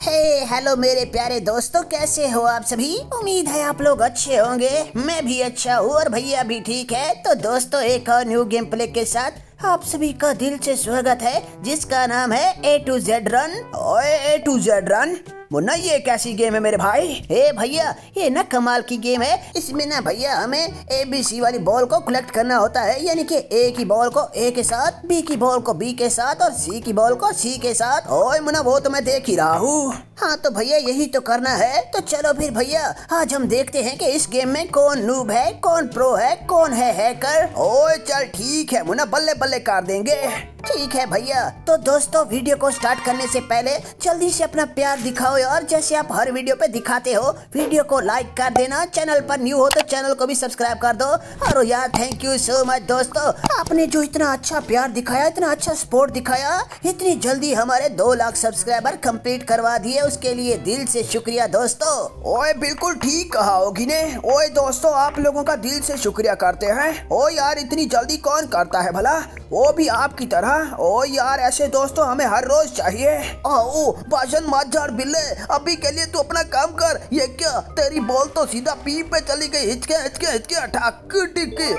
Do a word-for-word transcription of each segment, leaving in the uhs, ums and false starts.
हे hello मेरे प्यारे दोस्तों, कैसे हो आप सभी। उम्मीद है आप लोग अच्छे होंगे। मैं भी अच्छा हूँ और भैया भी ठीक है। तो दोस्तों, एक और न्यू गेम प्ले के साथ आप सभी का दिल से स्वागत है, जिसका नाम है ए टू जेड रन। ओए A to Z run Munna, ये कैसी गेम है मेरे भाई। ए भैया, ये ना कमाल की गेम है। इसमें ना भैया हमें ए बी सी वाली बॉल को कलेक्ट करना होता है, यानी कि ए की बॉल को ए के साथ, बी की बॉल को बी के साथ और सी की बॉल को सी के साथ। ओए मुन्ना, वो तो मैं देख ही रहा हूँ। हाँ तो भैया यही तो करना है। तो चलो फिर भैया, आज हम देखते हैं कि इस गेम में कौन नूब है, कौन प्रो है, कौन है हैकर। ओए चल ठीक है मुन्ना, बल्ले बल्ले कर देंगे। ठीक है भैया। तो दोस्तों, वीडियो को स्टार्ट करने से पहले जल्दी से अपना प्यार दिखाओ यार, जैसे आप हर वीडियो पे दिखाते हो। वीडियो को लाइक कर देना, चैनल पर न्यू हो तो चैनल को भी सब्सक्राइब कर दो। और यार थैंक यू सो मच दोस्तों, आपने जो इतना अच्छा प्यार दिखाया, इतना अच्छा सपोर्ट दिखाया, इतनी जल्दी हमारे दो लाख सब्सक्राइबर कंप्लीट करवा दिए, उसके लिए दिल से शुक्रिया दोस्तों। ओए बिल्कुल ठीक कहा होगी ने। ओए दोस्तों, आप लोगों का दिल से शुक्रिया करते हैं। ओ यार, इतनी जल्दी कौन करता है भला, वो भी आपकी तरह। ओ यार, ऐसे दोस्तों हमें हर रोज चाहिए। आओ भाषण मत झाड़ बिल्ले, अभी के लिए तू अपना काम कर। ये क्या, तेरी बॉल तो सीधा पी पे चली गई। हिचके हिचके हिचके ठक टिके।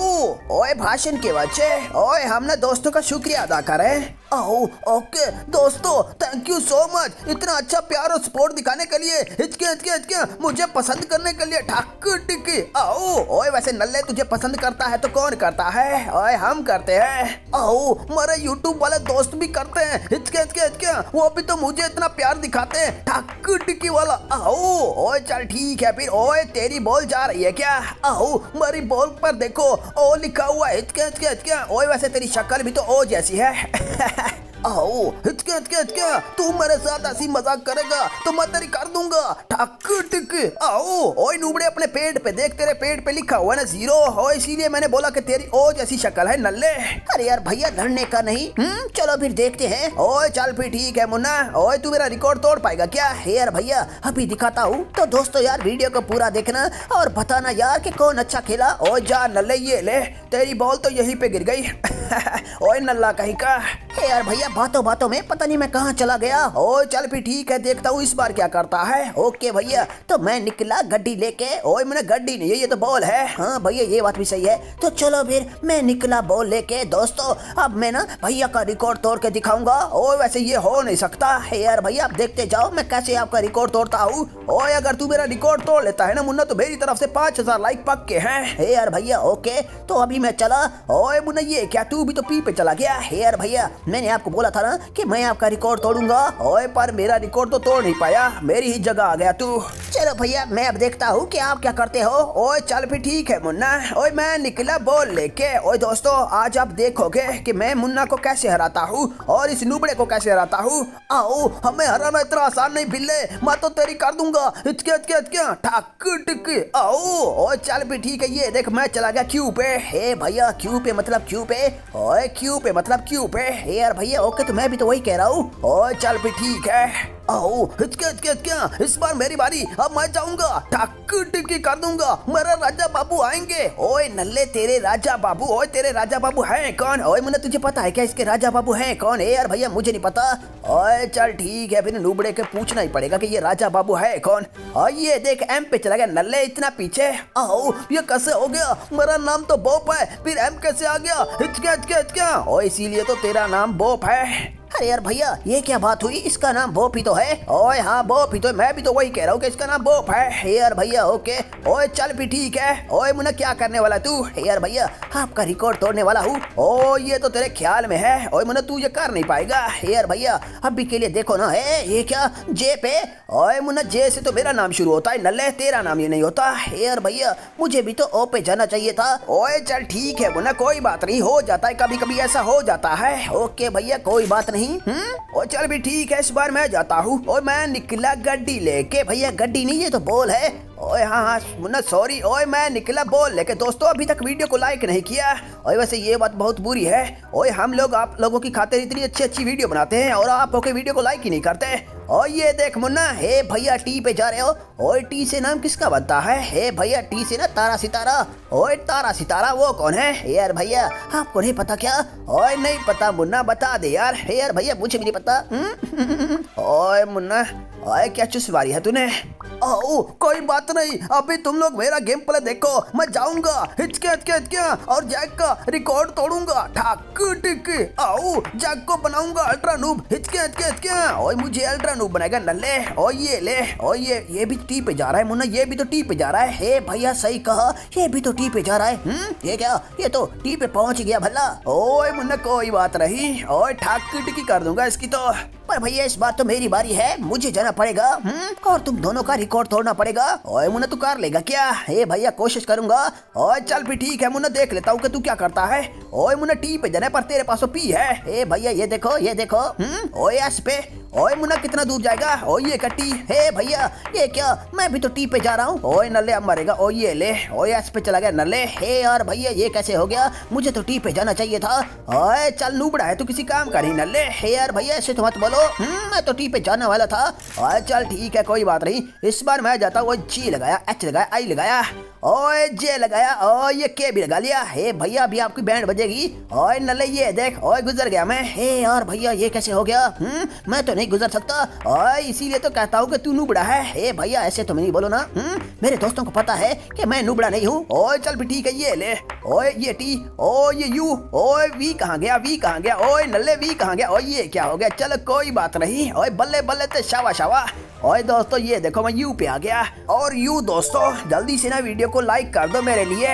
आओ ओए भाषण के बच्चे, ओए हमने दोस्तों का शुक्रिया अदा करें। आओ ओके दोस्तों, थैंक यू सो मच, इतना अच्छा प्यार और सपोर्ट दिखाने के लिए, हिचके हिचके हिचके मुझे पसंद करने के लिए। ठक टिके। आओ ओए, वैसे नल्ले तुझे पसंद करता है तो कौन करता है? ओए हम करते हैं। आओ मेरे यूट्यूब वाले दोस्त भी करते हैं। हिचके हिचके हिचके, वो भी तो मुझे इतना प्यार दिखाते हैं। ठक टिकी वाला। आओ ओए चल ठीक है फिर। ओए तेरी बॉल जा रही है क्या? आओ मेरी बॉल पर देखो, ओ लिखा हुआ है। हिचके हिचके हिचके। ओए वैसे तेरी शक्ल भी तो ओ जैसी है। आओ हिचके हिचके हिचके, तू मेरे साथ ऐसी मजाक करेगा तो मैं तेरी कर दूंगा। ठक टिकी। आओ ओए नूबड़े, अपने पेट पे देख, तेरे पेट पे लिखा हुआ है ना जीरो। हो इसीलिए मैंने बोला कि तेरी ओ जैसी शक्ल है नल्ले। अरे यार भैया, लड़ने का नहीं। हम्म चलो फिर देखते हैं। ओए चल फिर ठीक है मुन्ना। ओए तू मेरा रिकॉर्ड तोड़ पाएगा क्या? यार भैया अभी दिखाता हूँ। तो दोस्तों यार, वीडियो को पूरा देखना और बताना यार कि कौन अच्छा खेला। ओ जा नल्ले, ये ले तेरी बॉल तो यहीं पे गिर गई। ओए नल्ला कहीं का। यार भैया, बातों बातों में पता नहीं मैं कहाँ चला गया। ओ चल फिर ठीक है, देखता हूँ इस बार क्या करता है। ओके भैया, तो मैं निकला गड्डी लेके। ओए मैंने गड्डी नहीं है, ये तो बॉल है। हाँ भैया, ये बात भी सही है। तो चलो फिर मैं निकला बॉल लेके। दोस्तों अब मैं ना भैया का रिकॉर्ड तोड़ के दिखाऊंगा। ओ वैसे ये हो नहीं सकता है यार भैया, आप देखते जाओ मैं कैसे आपका रिकॉर्ड तोड़ता हूँ। ओए अगर तू मेरा रिकॉर्ड तोड़ लेता है ना मुन्ना, तो मेरी तरफ से पाँच हजार लाइक पक्के हैं। यार भैया ओके, तो अभी मैं चला। ओए मुन्ना, ये क्या तू भी तो पी पे चला गया? यार भैया, मैंने आपको बोला था ना कि मैं आपका रिकॉर्ड तोड़ूंगा। ओए पर मेरा रिकॉर्ड तो तोड़ नहीं पाया, मेरी ही जगह आ गया तू। चलो भैया, मैं अब देखता हूँ कि आप क्या करते हो। ओए चल फिर ठीक है मुन्ना। ओए मैं निकला बॉल लेके। ओए दोस्तों, आज आप देखोगे कि मैं मुन्ना को कैसे हराता हूँ और इस नुबड़े को कैसे हराता हूँ। आओ, हमें हराना इतना आसान नहीं बिल्ले, मैं तो तेरी कर दूंगा। हिचके हिचके हिचके ठक टिकी। आओ ओए चल फिर ठीक है, ये देख मैं चला गया क्यू पे। हे भैया, क्यू पे मतलब क्यू पे? ओए क्यू पे मतलब क्यू पे। यार भैया ओके, तो मैं भी तो वही कह रहा हूँ। ओए चल फिर ठीक है। आओ हिचके हिचके हिचके, इस बार मेरी बारी, अब मैं जाऊंगा। ठक टिकी कर दूंगा, मेरे राजा बाबू आएंगे। ओए नल्ले, तेरे राजा बाबू? ओए तेरे राजा बाबू हैं कौन? ओए मुन्ना, तुझे पता है क्या इसके राजा बाबू हैं कौन? है यार भैया, मुझे नहीं पता। ओए चल ठीक है, फिर नूबड़े के पूछना ही पड़ेगा कि ये राजा बाबू है कौन। और ये देख एम पे चला गया नल्ले, इतना पीछे। आओ ये कैसे हो गया? मेरा नाम तो बोप है, फिर एम कैसे आ गया? हिचके हिचके हिचके। ओए इसीलिए तो तेरा नाम बोप है। अरे यार भैया, ये क्या बात हुई? इसका नाम बोप ही तो है। ओए हाँ बोप ही तो है, मैं भी तो वही कह रहा हूँ कि इसका नाम बोप है। यार भैया ओके। ओए चल भी ठीक है। ओए मुन्ना, क्या करने वाला तू? यार भैया, आपका रिकॉर्ड तोड़ने वाला हूँ। ओ ये तो तेरे ख्याल में है। ओए मुन्ना, तू ये कर नहीं पाएगा। यार भैया अभी के लिए देखो ना। है ये क्या, जे पे? ओए मुन्ना, जे से तो मेरा नाम शुरू होता है नल्ले, तेरा नाम ये नहीं होता। यार भैया, मुझे भी तो ओ पे जाना चाहिए था। ओए चल ठीक है मुन्ना, कोई बात नहीं, हो जाता है, कभी कभी ऐसा हो जाता है। ओके भैया, कोई बात नहीं। हम्म चल भी ठीक है, इस बार मैं जाता हूँ। और मैं निकला गड्डी लेके। भैया गड्डी नहीं, ये तो बॉल है। ओए हाँ हाँ मुन्ना सॉरी। ओए मैं निकला बोल लेके दोस्तों अभी तक वीडियो को लाइक नहीं किया। ओए वैसे ये बात बहुत बुरी है। ओए हम लोग आप लोगों की खातिर इतनी अच्छी अच्छी वीडियो बनाते हैं और आप लोग वीडियो को लाइक ही नहीं करते। और ये देख मुन्ना, हे भैया टी पे जा रहे हो। ओए टी से नाम किसका बनता है? हे भैया टी से ना तारा सितारा। ओए तारा सितारा वो कौन है? यार भैया आपको नहीं पता क्या? ओए नहीं पता मुन्ना बता दे यार। हे यार भैया मुझे भी नहीं पता। ओए मुन्ना ओए क्या चुस्वारी है तूने? ओ कोई बात नहीं, अभी तुम लोग मेरा गेम प्ले देखो। मैं जाऊंगा हिचके हिचके हिचके और जैक का रिकॉर्ड तोड़ूंगा। ठाक टिक आओ जैक को बनाऊंगा अल्ट्रा नूब। हिचके हिचके हिचके ओए मुझे अल्ट्रा नूब बनाएगा नल्ले। ओ ये ले ओ ये ये भी टी पे जा रहा है मुन्ना, ये भी तो टी पे जा रहा है। हे भैया सही कहा, ये भी तो टी पे जा रहा है। हम्म ये क्या, ये तो टी पे पहुंच गया भला। ओए मुन्ना कोई बात नहीं, ओए ठाक टिकी कर दूंगा इसकी तो। पर भैया इस बार तो मेरी बारी है, मुझे जाना पड़ेगा। हम्म और तुम दोनों का रिकॉर्ड तोड़ना पड़ेगा। ओए मुन्ना तू कर लेगा क्या? हे भैया कोशिश करूंगा। ओए चल भी ठीक है मुन्ना, देख लेता हूँ कि तू क्या करता है। ओए मुन्ना टी पे जाना पर तेरे पास तो पी है। हे भैया ये देखो ये देखो। हम्म ओए एस पे। ओए मुन्ना कितना दूर जाएगा? ओ ये कट्टी। हे भैया ये क्या, मैं भी तो टी पे जा रहा हूँ। ओए नल्ले अब मरेगा। ओ ये ले ओए एस पे चला गया नल्ले। हे यार भैया ये कैसे हो गया, मुझे तो टी पे जाना चाहिए था। ओए चल नूबड़ा है तू, किसी काम का नहीं नल्ले। हे यार भैया ऐसे तो मत बोलो। हम्म मैं तो टी पे जाने वाला था। ओए चल ठीक है कोई बात नहीं, इस बार मैं जाता हूँ। जी लगाया, एच लगाया, आई लगाया, ओए जे लगाया, ओ ये के भी लगा लिया। हे भैया अभी आपकी बैंड बजेगी। ओए नल्ले ये देख, ओए गुजर गया मैं। हे यार भैया ये कैसे हो गया? हम्म मैं तो नहीं गुजर सकता। ओए इसीलिए तो कहता हूँ कि तू नूबड़ा है। हे भैया ऐसे तो नहीं बोलो ना। हम्म मेरे दोस्तों को पता है कि मैं नूबड़ा नहीं हूँ। ओए चल भी ठीक है ये ले। ओए ये टी, ओ ये यू, ओए वी कहाँ गया, वी कहाँ गया? ओए नल्ले वी कहाँ गया? ओए ये क्या हो गया? चलो कोई बात नहीं। ओए बल्ले बल्ले ते शावा शावा। ओए दोस्तों ये देखो मैं यू पे आ गया। और यू दोस्तों जल्दी से ना वीडियो को लाइक कर दो मेरे लिए।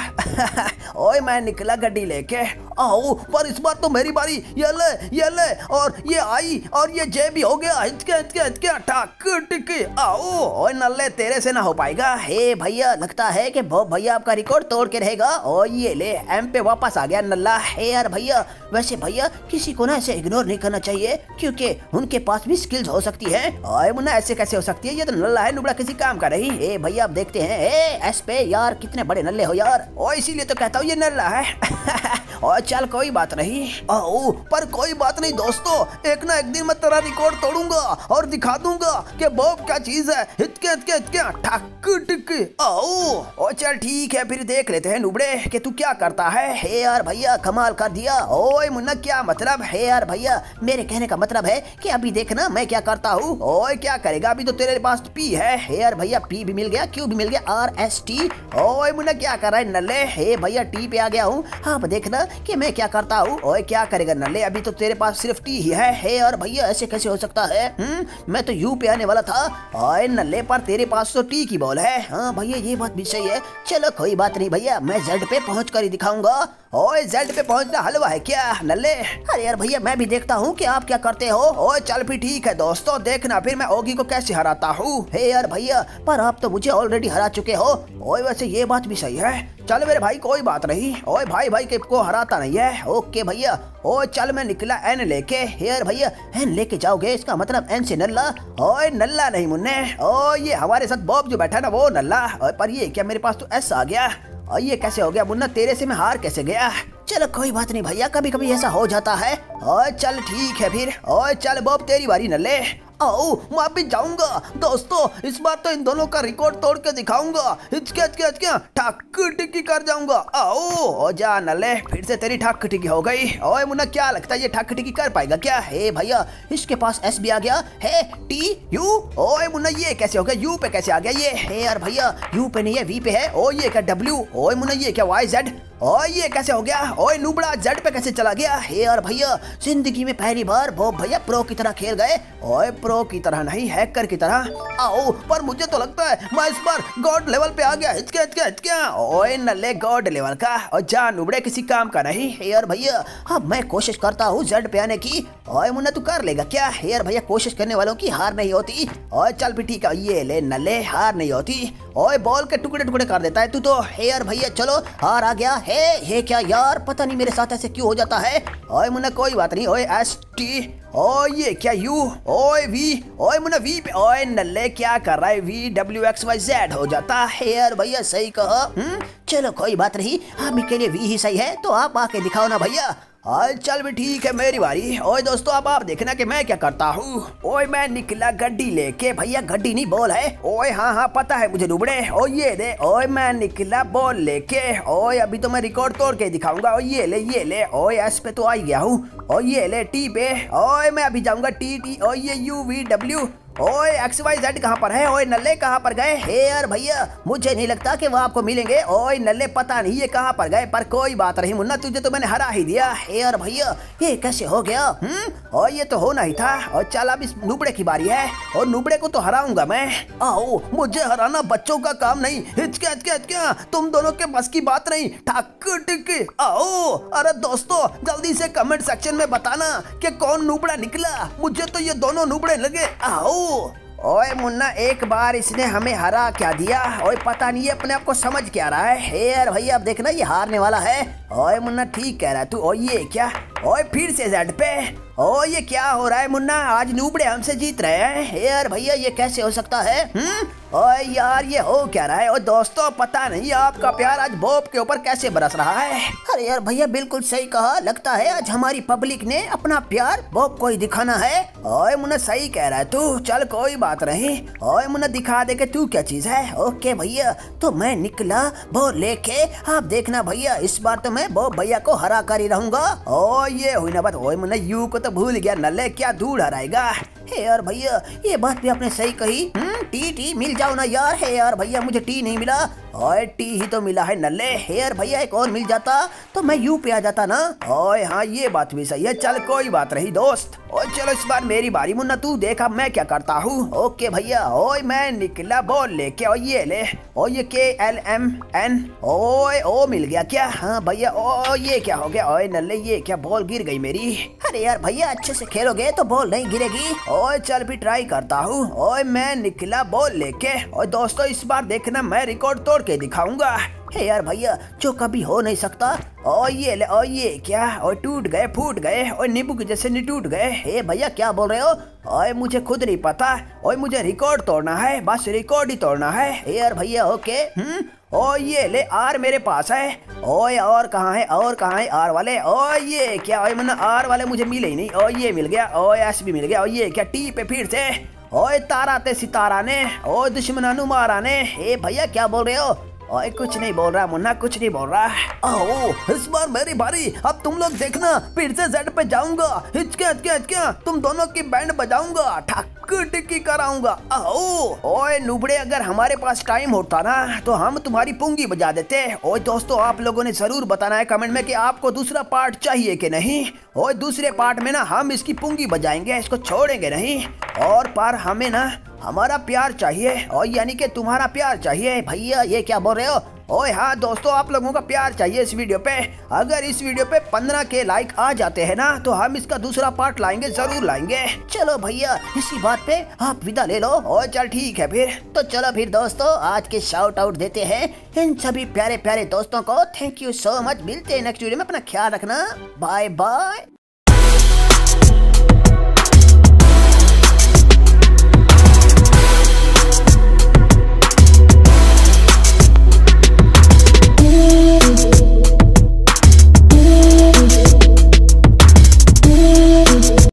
हाँ ओए मैं निकला गड्डी लेके। आओ पर इस बार तो मेरी बारी। ये ले ये ले और ये आई और ये जे भी हो गया। हिचके हिचके हिचके ठाक टिके आओ। ओए नल्ले तेरे से ना हो पाएगा। हे भैया लगता है कि वो भैया आपका रिकॉर्ड तोड़ के रहेगा। और ये ले एम पे वापस आ गया नल्ला। हे यार भैया वैसे भैया किसी को ना ऐसे इग्नोर नहीं करना चाहिए, क्योंकि उनके पास भी स्किल्स हो सकती है। ओए मुन्ना ऐसे कैसे हो सकती है, ये तो नल्ला है, नुबड़ा किसी काम का नहीं। ए भैया आप देखते हैं। ए एस पे यार कितने बड़े नल्ले हो यार। ओ इसीलिए तो कहता हूँ ये नल्ला है। और चल कोई बात नहीं। ओ पर कोई बात नहीं दोस्तों, एक ना एक दिन मैं तेरा रिकॉर्ड तोड़ूंगा और दिखा दूंगा कि बॉब क्या चीज है। हिचके हिचके हिचके ठाक टिके आओ। ओ चल ठीक है फिर देख लेते हैं नुबड़े कि तू क्या करता है। हे यार भैया कमाल कर दिया। ओए मुन्ना क्या मतलब? हे यार भैया मेरे कहने का मतलब है कि अभी देखना मैं क्या करता हूँ। ओए क्या करेगा, अभी तो तेरे पास पी है। हे यार भैया पी भी मिल गया, क्यू भी मिल गया, आर एस टी। ओए मुन्ना क्या कर रहा है नल्ले? हे भैया टी पे आ गया हूँ। आप देखना कि मैं क्या करता हूँ। ओए क्या करेगा नल्ले, अभी तो तेरे पास सिर्फ टी ही है। हे यार भैया ऐसे कैसे हो सकता है? हम्म मैं तो यू पे आने वाला था। ओए नल्ले पर तेरे पास तो टी की बॉल है। हाँ भैया ये बात भी सही है। चलो कोई बात नहीं भैया, मैं जेड पे पहुंच कर ही दिखाऊंगा। ओए जेड पे पहुंचना हलवा है क्या नल्ले? अरे यार भैया मैं भी देखता हूँ कि आप क्या करते हो। ओए चल भी ठीक है दोस्तों, देखना फिर मैं ओगी को कैसे हराता हूँ। हे यार भैया पर आप तो मुझे ऑलरेडी हरा चुके हो। ओए वैसे ये बात भी सही है। चल मेरे भाई कोई बात नहीं। ओए भाई भाई के को हराता नहीं है। ओके भैया। ओए चल मैं निकला एन लेके। हेयर भैया एन लेके जाओगे, इसका मतलब एन से नल्ला। ओए नल्ला नहीं मुन्ने, ओ ये हमारे साथ बॉब जो बैठा ना वो नल्ला। ओए पर ये क्या मेरे पास तो एस आ गया। और ये कैसे हो गया मुन्ना, तेरे से मैं हार कैसे गया? चलो कोई बात नहीं भैया, कभी कभी ऐसा हो जाता है। और चल ठीक है फिर। और चल बॉब तेरी बारी नल्ले। आओ मैं भी जाऊंगा दोस्तों, इस बार तो इन दोनों का रिकॉर्ड तोड़ के दिखाऊंगा। हिचके हिचके हिचके ठाक टिकी कर जाऊंगा। आओ ओ जा नल्ले, फिर से तेरी ठाक टिकी हो गई। ओए मुन्ना क्या लगता है ये ठाक टिकी कर पाएगा क्या? हे भैया इसके पास एस भी आ गया है। T U. ओए मुन्ना ये कैसे हो गया, यू पे कैसे आ गया ये? हे यार भैया यू पे नहीं है वी पे है। ओ ये क्या डब्ल्यू? ओए मुन्ना ये क्या वाई जेड? ओए ये कैसे हो गया? ओए नुबड़ा जेड पे कैसे चला गया? हे यार भैया जिंदगी में पहली बार वो भैया प्रो की तरह खेल गए। ओए प्रो की तरह नहीं, हैकर की तरह। आओ पर मुझे तो लगता है मैं इस बार गॉड लेवल पे आ गया। हिचके हिचके हिचके। ओए नल्ले गॉड लेवल का और जा नुबड़े किसी काम का नहीं। हे यार भैया अब मैं कोशिश करता हूँ जेड पे आने की। ओए मुन्ना तू कर लेगा क्या? हे यार भैया कोशिश करने वालों की हार नहीं होती। ओए चल भी ठीक है, ये ले नल्ले हार नहीं होती। ओए बॉल के टुकड़े टुकड़े कर देता है तू तो। हे यार भैया चलो हार आ गया। हे ये क्या यार, पता नहीं मेरे साथ ऐसे क्यों हो जाता है। ओए मुन्ना कोई बात नहीं। ओए एस टी, ओ ये क्या यू, ओए वी, ओए मुन्ना वी पे, ओए नल्ले क्या कर रहा है, V W X Y Z हो जाता है। यार भैया सही कहा। हम्म चलो कोई बात नहीं, आप के लिए वी ही सही है, तो आप आके दिखाओ ना भैया। हाँ चल भी ठीक है, मेरी बारी। ओए दोस्तों अब आप देखना कि मैं क्या करता हूँ। ओए मैं निकला गड्डी लेके। भैया गड्डी नहीं बॉल है। ओए हाँ हाँ पता है मुझे नुबड़े। ओ ये दे। ओए मैं निकला बॉल लेके। ओए अभी तो मैं रिकॉर्ड तोड़ के दिखाऊंगा। ओ ये ले ये ले। ओए एस पे तो आ गया हूँ। ओ ये ले टी पे। ओए मैं अभी जाऊंगा टी टी। ओ ये यू वी डब्ल्यू। ओए एक्स वाई जेड कहाँ पर है। ओए नल्ले कहाँ पर गए। हे यार भैया मुझे नहीं लगता कि वो आपको मिलेंगे। ओए नल्ले पता नहीं ये कहाँ पर गए, पर कोई बात नहीं मुन्ना, तुझे तो मैंने हरा ही दिया। हे यार भैया ये कैसे हो गया। हम्म और ये तो होना ही था। और चल अब इस नुबड़े की बारी है, और नुबड़े को तो हराऊंगा मैं। आओ मुझे हराना बच्चों का काम नहीं। हिचके हिचके हिचके, तुम दोनों के बस की बात नहीं। ठक टिक आओ। अरे दोस्तों जल्दी से कमेंट सेक्शन में बताना कि कौन नुबड़ा निकला। मुझे तो ये दोनों नुबड़े लगे। आओ। ओए मुन्ना एक बार इसने हमें हरा क्या दिया। ओए पता नहीं ये अपने आप को समझ क्या रहा है। हे यार भैया अब देखना ये हारने वाला है। ओए मुन्ना ठीक कह रहा है तू। ओ ये क्या। ओए फिर से जेड पे। ओ ये क्या हो रहा है मुन्ना, आज नूबड़े हमसे जीत रहे हैं। हे यार भैया ये कैसे हो सकता है। हम्म ओए यार ये हो क्या रहा है। ओ दोस्तों पता नहीं आपका प्यार आज बॉब के ऊपर कैसे बरस रहा है। अरे यार भैया बिल्कुल सही कहा, लगता है आज हमारी पब्लिक ने अपना प्यार बॉब को ही दिखाना है। ओए मुन्ना सही कह रहा है तू। चल कोई बात नहीं। ओए मुन्ना दिखा दे कि तू क्या चीज है। ओके भैया तो मैं निकला बॉल लेके, आप देखना भैया इस बार तो मैं बॉब भैया को हरा कर ही रहूंगा। ओ ये हुई ना बात। ओए मुन्ना यू को तो भूल गया, नल्ले क्या दूर हराएगा। हे यार भैया ये बात भी आपने सही कही। हम्म टी टी मिल जाओ ना यार। हे यार भैया मुझे टी नहीं मिला। ओए टी ही तो मिला है नल्ले। हे यार भैया एक और मिल जाता तो मैं यू पे आ जाता ना। ओए हाँ ये बात भी सही है। चल कोई बात नहीं दोस्त। ओए चलो इस बार मेरी बारी मुन्ना, तू देखा मैं क्या करता हूँ। ओके भैया। ओए मैं निकला बॉल लेके। ओ ये ले। ओ ये के एल एम एन। ओए ओ मिल गया क्या। हाँ भैया। ओ ये क्या हो गया। ओए नल्ले ये क्या, बॉल गिर गई मेरी। अरे यार भैया अच्छे से खेलोगे तो बॉल नहीं गिरेगी। ओए चल भी ट्राई करता हूँ। ओए मैं निकला बॉल लेके। और दोस्तों इस बार देखना मैं रिकॉर्ड तोड़ के दिखाऊंगा। हे यार भैया जो कभी हो नहीं सकता। ओ ये ले। ओ ये क्या। और टूट गए फूट गए। और नींबू के जैसे नहीं टूट गए। हे भैया क्या बोल रहे हो। ओए मुझे खुद नहीं पता। ओए मुझे रिकॉर्ड तोड़ना है, बस रिकॉर्ड ही तोड़ना है। हे यार भैया ओके। हम्म ओ ये ले आर मेरे पास है। ओए और कहाँ है, और कहाँ है आर वाले। ओ ये क्या। ओए मुन्ना आर वाले मुझे मिले ही नहीं। ओ ये मिल गया। ओ एस भी मिल गया। ओ ये क्या टी पे फिर से। ओए तारा ते सितारा ने। ओ दुश्मनानु मारा ने। हे भैया क्या बोल रहे हो। ओए कुछ नहीं बोल रहा मुन्ना, कुछ नहीं बोल रहा। आओ इस बार मेरी बारी। अब तुम लोग देखना फिर से जेड पे जाऊंगा। हिचके हिचके हिचके तुम दोनों की बैंड बजाऊंगा, ठक टिक्की कराऊंगा। आओ। ओए नुबड़े अगर हमारे पास टाइम होता ना तो हम तुम्हारी पुंगी बजा देते। ओए दोस्तों आप लोगों ने जरूर बताना है कमेंट में कि आपको दूसरा पार्ट चाहिए कि नहीं। ओए दूसरे पार्ट में ना हम इसकी पुंगी बजाएंगे, इसको छोड़ेंगे नहीं। और पर हमें ना हमारा प्यार चाहिए, और यानी कि तुम्हारा प्यार चाहिए। भैया ये क्या बोल रहे हो। ओए हाँ दोस्तों आप लोगों का प्यार चाहिए इस वीडियो पे। अगर इस वीडियो पे पंद्रह के लाइक आ जाते हैं ना तो हम इसका दूसरा पार्ट लाएंगे, जरूर लाएंगे। चलो भैया इसी बात पे आप विदा ले लो। और चल ठीक है फिर। तो चलो फिर दोस्तों आज के शाउट आउट देते हैं इन सभी प्यारे प्यारे दोस्तों को। Thank you so much. मिलते हैं नेक्स्ट वीडियो में, अपना ख्याल रखना। Bye bye.